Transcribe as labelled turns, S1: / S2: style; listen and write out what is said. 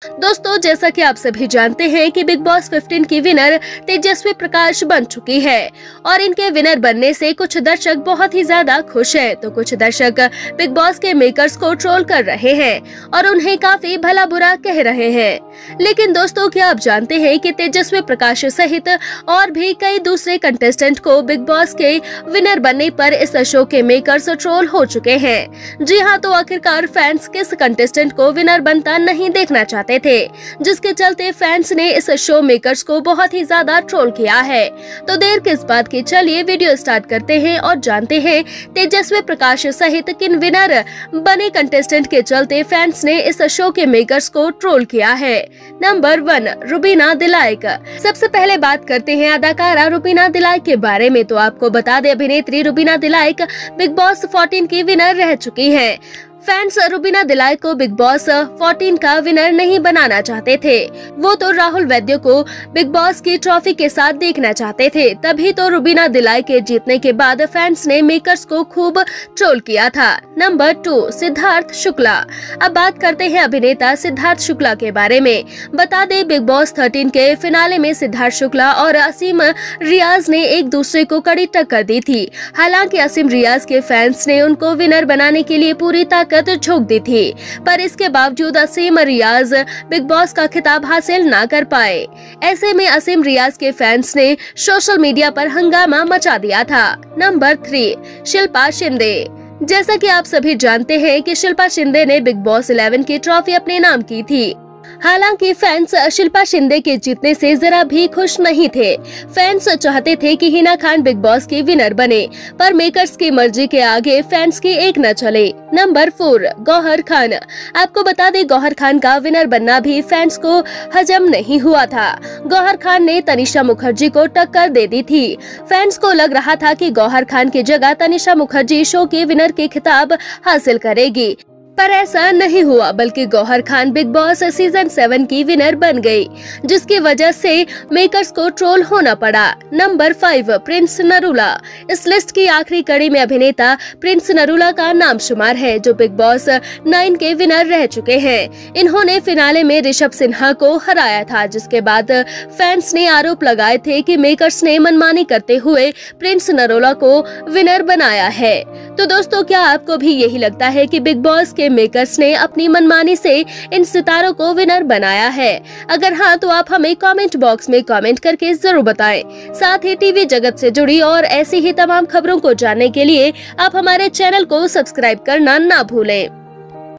S1: दोस्तों, जैसा कि आप सभी जानते हैं कि बिग बॉस 15 की विनर तेजस्वी प्रकाश बन चुकी है और इनके विनर बनने से कुछ दर्शक बहुत ही ज्यादा खुश हैं, तो कुछ दर्शक बिग बॉस के मेकर्स को ट्रोल कर रहे हैं और उन्हें काफी भला बुरा कह रहे हैं। लेकिन दोस्तों, क्या आप जानते हैं कि तेजस्वी प्रकाश सहित और भी कई दूसरे कंटेस्टेंट को बिग बॉस के विनर बनने पर इस शो के मेकर्स ट्रोल हो चुके हैं। जी हाँ, तो आखिरकार फैंस किस कंटेस्टेंट को विनर बनता नहीं देखना चाहते थे, जिसके चलते फैंस ने इस शो मेकर्स को बहुत ही ज्यादा ट्रोल किया है। तो देर किस बात की, चलिए वीडियो स्टार्ट करते हैं और जानते हैं तेजस्वी प्रकाश सहित किन विनर बने कंटेस्टेंट के चलते फैंस ने इस शो के मेकर्स को ट्रोल किया है। नंबर 1, रुबीना दिलाइक। सबसे पहले बात करते हैं अदाकारा रुबीना दिलाइक के बारे में। तो आपको बता दें, अभिनेत्री रुबीना दिलाइक बिग बॉस 14 की विनर रह चुकी है। फैंस रुबीना दिलाइक को बिग बॉस 14 का विनर नहीं बनाना चाहते थे, वो तो राहुल वैद्य को बिग बॉस की ट्रॉफी के साथ देखना चाहते थे। तभी तो रुबीना दिलाइक के जीतने के बाद फैंस ने मेकर्स को खूब ट्रोल किया था। नंबर 2, सिद्धार्थ शुक्ला। अब बात करते हैं अभिनेता सिद्धार्थ शुक्ला के बारे में। बता दें, बिग बॉस 13 के फिनाले में सिद्धार्थ शुक्ला और असीम रियाज ने एक दूसरे को कड़ी टक्कर दी थी। हालांकि असीम रियाज के फैंस ने उनको विनर बनाने के लिए पूरी ताकत झोंक दी थी, पर इसके बावजूद असीम रियाज बिग बॉस का खिताब हासिल ना कर पाए। ऐसे में असीम रियाज के फैंस ने सोशल मीडिया पर हंगामा मचा दिया था। नंबर 3, शिल्पा शिंदे। जैसा कि आप सभी जानते हैं कि शिल्पा शिंदे ने बिग बॉस 11 की ट्रॉफी अपने नाम की थी। हालांकि फैंस शिल्पा शिंदे के जीतने से जरा भी खुश नहीं थे। फैंस चाहते थे कि हिना खान बिग बॉस की विनर बने, पर मेकर्स की मर्जी के आगे फैंस की एक न चले। नंबर 4, गौहर खान। आपको बता दें, गौहर खान का विनर बनना भी फैंस को हजम नहीं हुआ था। गौहर खान ने तनिषा मुखर्जी को टक्कर दे दी थी। फैंस को लग रहा था कि गौहर खान की जगह तनिषा मुखर्जी शो के विनर के खिताब हासिल करेगी, पर ऐसा नहीं हुआ, बल्कि Gauahar Khan Bigg Boss season 7 की विनर बन गई, जिसकी वजह से मेकर्स को ट्रोल होना पड़ा। नंबर 5, प्रिंस नरूला। इस लिस्ट की आखिरी कड़ी में अभिनेता प्रिंस नरूला का नाम शुमार है, जो बिग बॉस 9 के विनर रह चुके हैं। इन्होंने फिनाले में ऋषभ सिन्हा को हराया था, जिसके बाद फैंस ने आरोप लगाए थे कि मेकर्स ने मनमानी करते हुए प्रिंस नरूला को विनर बनाया है। तो दोस्तों, क्या आपको भी यही लगता है कि बिग बॉस के मेकर्स ने अपनी मनमानी से इन सितारों को विनर बनाया है? अगर हाँ, तो आप हमें कमेंट बॉक्स में कमेंट करके जरूर बताएं। साथ ही टीवी जगत से जुड़ी और ऐसी ही तमाम खबरों को जानने के लिए आप हमारे चैनल को सब्सक्राइब करना ना भूलें।